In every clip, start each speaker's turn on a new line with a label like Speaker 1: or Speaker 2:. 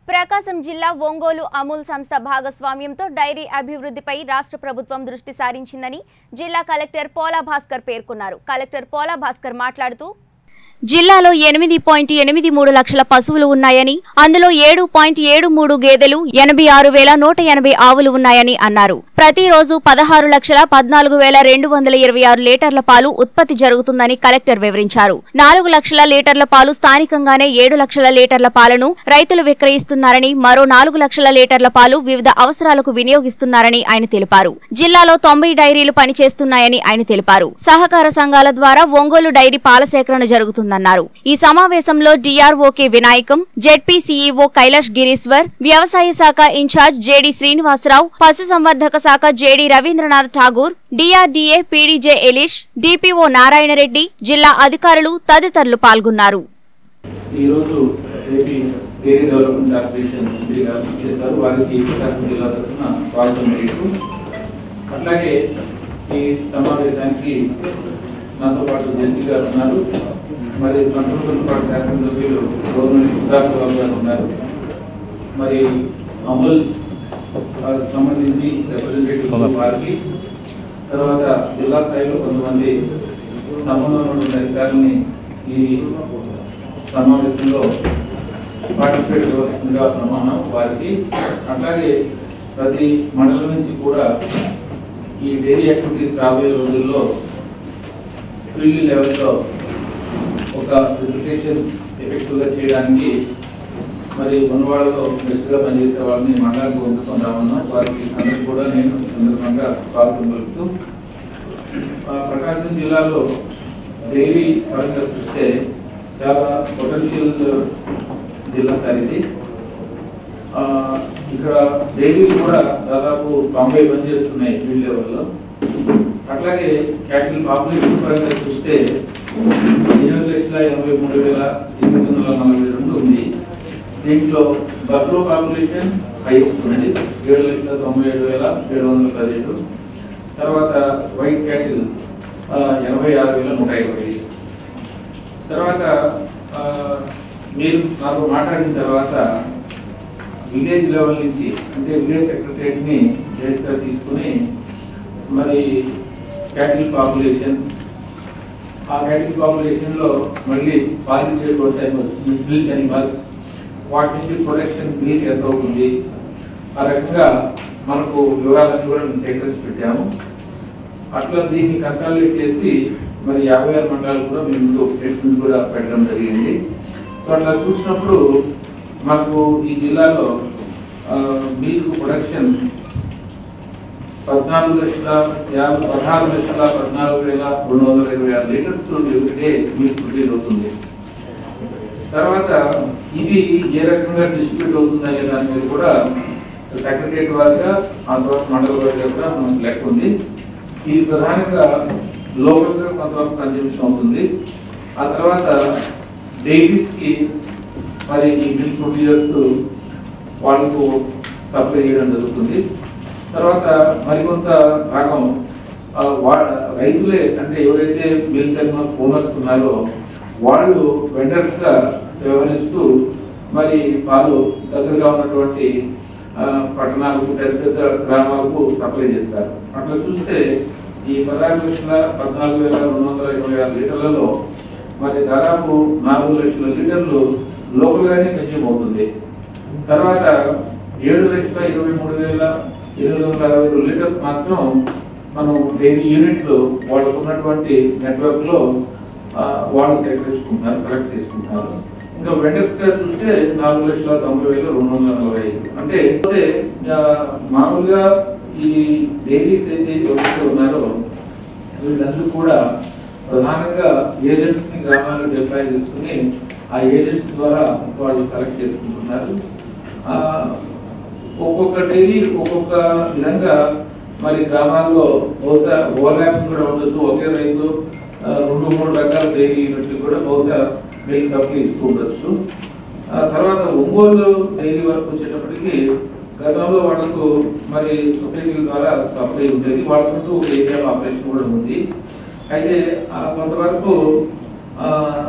Speaker 1: ప్రకాశం జిల్లా ఒంగోలు అమూల్ సంస్థ భాగస్వామ్యంతో డైరీ అభివృద్ధిపై రాష్ట్ర ప్రభుత్వం దృష్టి సారించిందని జిల్లా కలెక్టర్ పోలా భాస్కర్ పేర్కొన్నారు. కలెక్టర్ పోలా భాస్కర్ మాట్లాడుతూ జిల్లాలో 8.83 లక్షల పశువులు ఉన్నాయని, అందులో 7.73 గేదెలు, 86,180 ఆవులు ఉన్నాయని అన్నారు. ప్రతిరోజు 16,14,226 లీటర్ల పాలు ఉత్పత్తి జరుగుతుందని కలెక్టర్ వివరించారు. 4 లక్షల లీటర్ల పాలు స్థానికంగానే 7 లక్షల లీటర్ల పాలను రైతులు విక్రయిస్తున్నారని, మరో 4 లక్షల లీటర్ల పాలు వివిధ అవసరాలకు వినియోగిస్తున్నారని ఆయన తెలిపారు. జిల్లాలో 90 డైరీలు పనిచేస్తున్నాయని ఆయన తెలిపారు. సహకార సంఘాల ద్వారా ఒంగోలు డైరీ పాల సేకరణ జరుగుతుందన్నారు. ఈ సమావేశంలో డిఆర్ఓకే వినాయకం, జెడ్పీ సీఈఓ కైలాష్ గిరీశ్వర్, వ్యవసాయ శాఖ ఇన్ఛార్జ్ జేడి శ్రీనివాసరావు, పశుసంవర్ధక శాఖ JD Ravindranath Tagore, DRDA PD J Elish, DPO Narayanareddy, జిల్లా అధికారులు తదితరులు పాల్గొన్నారు.
Speaker 2: నాతో పాటు జెసి గారు ఉన్నారు, మరి సంతోషంతో పాటు శాసనసభ్యులు గవర్నమెంట్ సుధాకర్ బాబు గారు ఉన్నారు. మరి అమూల్ సంబంధించి రిప్రజెంటేటివ్ వారికి, తర్వాత జిల్లా స్థాయిలో కొంతమంది సంబంధం ఉన్న అధికారులని ఈ సమావేశంలో పార్టిసిపేట్ చేయవలసిందిగా ప్రమాణం వారికి. అట్లాగే ప్రతి మండలం నుంచి కూడా ఈ డైరీ యాక్టివిటీస్ రాబోయే రోజుల్లో ఫీల్డ్ లెవెల్లో ఒక రిప్రజెంటేషన్ ఎఫెక్టివ్గా చేయడానికి మరి ఉన్నవాళ్ళలో బెస్ట్గా పనిచేసే వాళ్ళని మండలానికి వండుకొని రామన్నాం. వారికి అందరికీ కూడా నేను సందర్భంగా స్వాగతం పలుకుతూ, ప్రకాశం జిల్లాలో డైరీ పరంగా చూస్తే చాలా పొటెన్షియల్ జిల్లా సార్ ఇది. ఇక్కడ డైరీలు కూడా దాదాపు 90 పనిచేస్తున్నాయి ఫీల్డ్ లెవెల్లో. అట్లాగే క్యాటిల్ పాపులేషన్ పరంగా చూస్తే 8,83,842 ఉంది. దీంట్లో బఫ్లో పాపులేషన్ హైయెస్ట్ ఉంది, 7,97,717. తర్వాత వైట్ క్యాటిల్ 86,120. తర్వాత మీరు నాతో మాట్లాడిన తర్వాత విలేజ్ లెవెల్ నుంచి, అంటే విలేజ్ సెక్రటరియట్ని బేస్గా తీసుకుని మరి క్యాటిల్ పాపులేషన్, ఆ క్యాటిల్ పాపులేషన్లో మళ్ళీ పాలించేటువంటి యానిమల్స్, మిల్క్ యానిమల్స్, వాటి నుంచి ప్రొడక్షన్ మీట్ ఎంత అవుతుంది, ఆ రకంగా మనకు వివరాలను కూడా మేము సేకరించి పెట్టాము. అట్లా దీన్ని కన్సాలిడేట్ చేసి మరి 56 మండలాలు కూడా మేము స్టేట్మెంట్ కూడా పెట్టడం జరిగింది. సో అట్లా చూసినప్పుడు మాకు ఈ జిల్లాలో milk production 16,14,14,226 litres everyday milk produce అవుతుంది. తర్వాత ఇది ఏ రకంగా డిస్ట్రిబ్యూట్ అవుతుంది అనే దాని మీద కూడా సెక్రటరియట్ వారిగా, ఆ తర్వాత మండల వారిగా కూడా మనకు లెక్క ఉంది. ఇది ప్రధానంగా లోకల్గా కొంతవరకు కన్జంప్షన్ అవుతుంది. ఆ తర్వాత డైరీస్కి మరి ఈ మిల్క్ ప్రొడ్యూసర్స్ వాళ్ళకు సప్లై చేయడం జరుగుతుంది. తర్వాత మరికొంత భాగం రైతులే, అంటే ఎవరైతే మిల్క్ యానిమల్స్ ఓనర్స్ ఉన్నారో వాళ్ళు వెండర్స్గా వ్యవహరిస్తూ మరి పాలు దగ్గరగా ఉన్నటువంటి పట్టణాలకు, పెద్ద పెద్ద గ్రామాలకు సప్లై చేస్తారు. అట్లా చూస్తే ఈ 16,14,226 లీటర్లలో మరి దాదాపు 4 లక్షల లీటర్లు లోకల్గానే కన్జ్యూమ్ అవుతుంది. తర్వాత 7,23,862 లీటర్స్ మాత్రం మనం డైరీ యూనిట్లు వాళ్ళకు ఉన్నటువంటి నెట్వర్క్లో వాళ్ళు సేకరించుకుంటున్నారు, కలెక్ట్ చేసుకుంటున్నారు. ఇంకా వెండర్స్ గా చూస్తే 4,90,245. అంటే మామూలుగా ఈ డైరీస్ అయితే ఎవరైతే ఉన్నారో వీళ్ళందరూ కూడా ప్రధానంగా ఏజెంట్స్ ని గ్రామాల్లో డిప్లాయ్ చేసుకుని ఆ ఏజెంట్స్ ద్వారా వాళ్ళు కలెక్ట్ చేసుకుంటున్నారు. ఒక్కొక్క డైరీ ఒక్కొక్క విధంగా మరి గ్రామాల్లో బహుశా ఓవర్లాప్ కూడా ఉండొచ్చు. ఒకే రైతు 2-3 రకాల డైరీ యూనిట్లు కూడా బహుశా మిల్క్ సప్లై ఇస్తూ ఉండొచ్చు. తర్వాత ఒంగోలు డైరీ వరకు వచ్చేటప్పటికి గతంలో వాళ్ళకు మరి సొసైటీల ద్వారా సప్లై ఉండేది, వాళ్ళకంటూ ఒక ఏరియా ఆపరేషన్ కూడా ఉంది. అయితే కొంతవరకు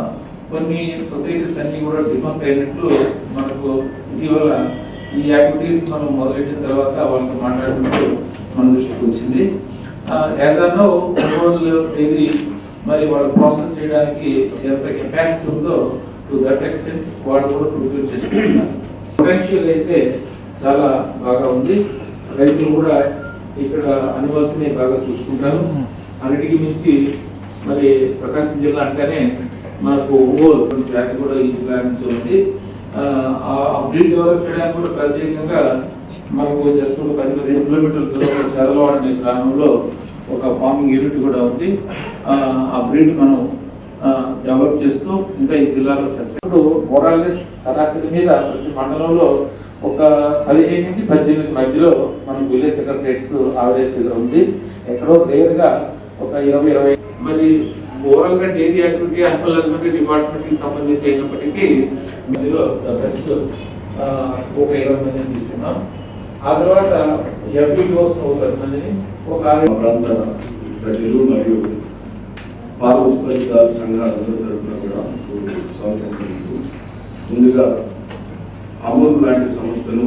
Speaker 2: కొన్ని సొసైటీస్ అన్ని కూడా డిఫంక్ అయినట్లు మనకు ఇటీవల ఈ యాక్టివిటీస్ మనం మొదలెట్టిన తర్వాత వాళ్ళతో మాట్లాడినప్పుడు మన దృష్టికి వచ్చింది. ఏదన్నా ఒంగోలు డైరీ మరి వాళ్ళు ప్రాసెస్ చేయడానికి ఎంత కెపాసిటీ ఉందో టు దట్ ఎక్స్టెంట్ వాళ్ళు కూడా ప్రొడ్యూస్ చేసుకుంటున్నారు. పొటెన్షియల్ అయితే చాలా బాగా ఉంది. రైతులు కూడా ఇక్కడ అనివాల్సినవి బాగా చూసుకుంటారు. అన్నిటికీ మించి మరి ప్రకాశం జిల్లా అంటేనే మనకు ఒంగోలు జాతి కూడా ఈ జిల్లా నుంచి ఉంది. ఆ బ్రీడ్ డెవలప్ చేయడానికి కూడా ప్రత్యేకంగా మనకు జస్ట్ 12 కిలోమీటర్ల దూరంలో చదలవాడ అనే గ్రామంలో ఒక ఫార్మింగ్ యూనిట్ కూడా ఉంది. ఆ బ్రీడ్ మనం డెవలప్ చేస్తూ ఇంకా ఈ జిల్లాలో ఇప్పుడు మోరాలెస్ సరాసరి మీద ప్రతి మండలంలో ఒక 15 నుంచి 18 మధ్యలో మనం విలేజ్ సెక్రటరేట్స్ ఆవరేజ్ దగ్గర ఉంది. ఎక్కడో రేర్ గా ఒక 20 మరి ఓవరాల్ గా dairy activity animal husbandry department కి సంబంధించి అయినప్పటికీ మధ్యలో బెస్ట్ ఒక 20 మందిని తీసుకున్నాం. ఆ తర్వాత ఎఫ్పిఓస్ ఒక 10 మందిని ఒక
Speaker 3: ప్రాంత ప్రజలు మరియు పాల ఉత్పత్తిదారుల సంఘాలందరూ తరఫున కూడా స్వాగతం తెలుపుతూ ముందుగా అమూల్ లాంటి సంస్థను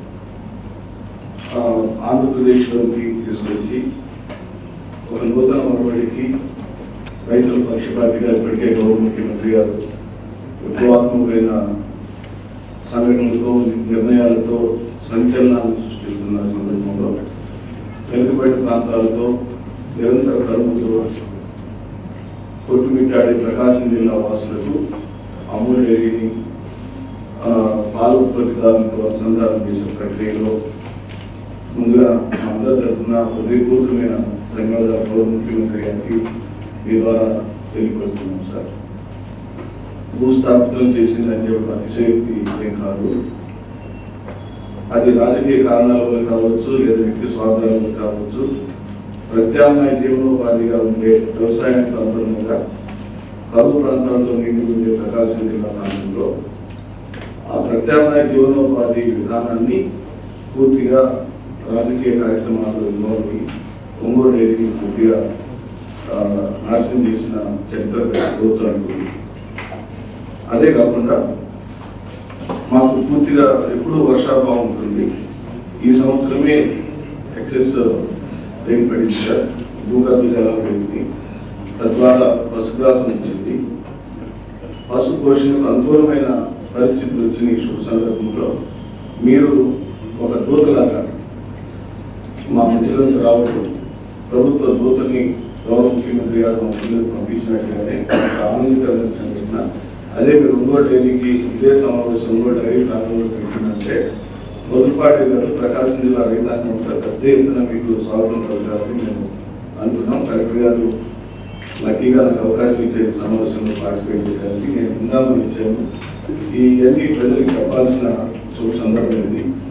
Speaker 3: ఆంధ్రప్రదేశ్లోకి తీసుకొచ్చి ఒక నూతన ఒరవడికి రైతుల పక్షపాతిగా ఇప్పటికే గౌరవ ముఖ్యమంత్రి గారు విప్లవాత్మకమైన సంఘటనలతో నిర్ణయాలతో సంచలనాలు సృష్టిస్తున్న సందర్భంలో వెనుకబడిన ప్రాంతాలతో నిరంతర కరువుతో కొట్టుమిట్టాడే ప్రకాశం జిల్లా వాసులకు అమూల్ డైరీని పాల ఉత్పత్తిదారులతో అనుసంధానం చేసే ప్రక్రియలో ముందుగా అందరి తరఫున హృదయపూర్వకమైన ధన్యవాదాలు గౌరవ ముఖ్యమంత్రి గారికి మీ ద్వారా తెలియపరుస్తున్నాం సార్. భూస్థాపితం చేసిందని చెప్పిన అతిశయోక్తి ఏం కాదు. అది రాజకీయ కారణాల వల్ల కావచ్చు, లేదా వ్యక్తి స్వార్థాల వల్ల కావచ్చు. ప్రత్యామ్నాయ జీవనోపాధిగా ఉండే వ్యవసాయానికి అనుగుణంగా కరువు ప్రాంతాలతో నిండి ఉండే ప్రకాశం జిల్లా ప్రాంతంలో ఆ ప్రత్యామ్నాయ జీవనోపాధి విధానాన్ని పూర్తిగా రాజకీయ కార్యక్రమాల్లో ఇన్వాల్వ్ అయ్యి ఒంగోలు డైరీని పూర్తిగా నాశనం చేసిన చరిత్ర ప్రభుత్వానికి ఉంది. అదే కాకుండా మాకు పూర్తిగా ఎప్పుడూ వర్షాభావం ఉంటుంది. ఈ సంవత్సరమే ఎక్సెస్ రెయిన్ పడింది సార్. భూగర్భ జలాలు పెరిగింది. తద్వారా పశుగ్రాసం వచ్చింది. పశు పోషణకు అనుకూలమైన పరిస్థితులు వచ్చిన ఈ శుభ సందర్భంలో మీరు ఒక దూతలాగా మా మధ్యలోకి రావడం, ప్రభుత్వ దూతని గౌరవ ముఖ్యమంత్రి గారు మా ముందుకు పంపించినట్టుగానే ఆనందకరమైన సంఘటన. అదే మీరు ఒంగోలు డైరీకి ఇదే సమావేశం ఒంగోలు డైరీ ప్రాంతంలో పెట్టిందంటే మొదటిపాటి గారు ప్రకాశం జిల్లా రైతాంగం అంతా పెద్ద ఎత్తున మీకు స్వాగతం పలకాలని మేము అనుకున్నాం. కలెక్టర్ గారు లక్కీగా నాకు అవకాశం ఇచ్చే సమావేశంలో పార్టిసిపేట్ చేయడానికి నేను ఉందామని ఇచ్చాను. ఈ అన్ని ప్రజలకు చెప్పాల్సిన శుభ సందర్భం ఇది.